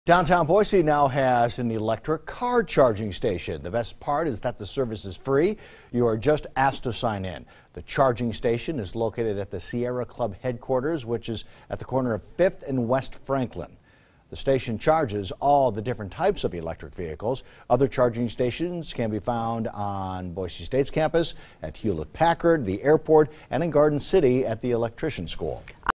Downtown Boise now has an electric car charging station. The best part is that the service is free. You are just asked to sign in. The charging station is located at the Sierra Club headquarters, which is at the corner of 5th and West Franklin. The station charges all the different types of electric vehicles. Other charging stations can be found on Boise State's campus, at Hewlett-Packard, the airport, and in Garden City at the electrician school.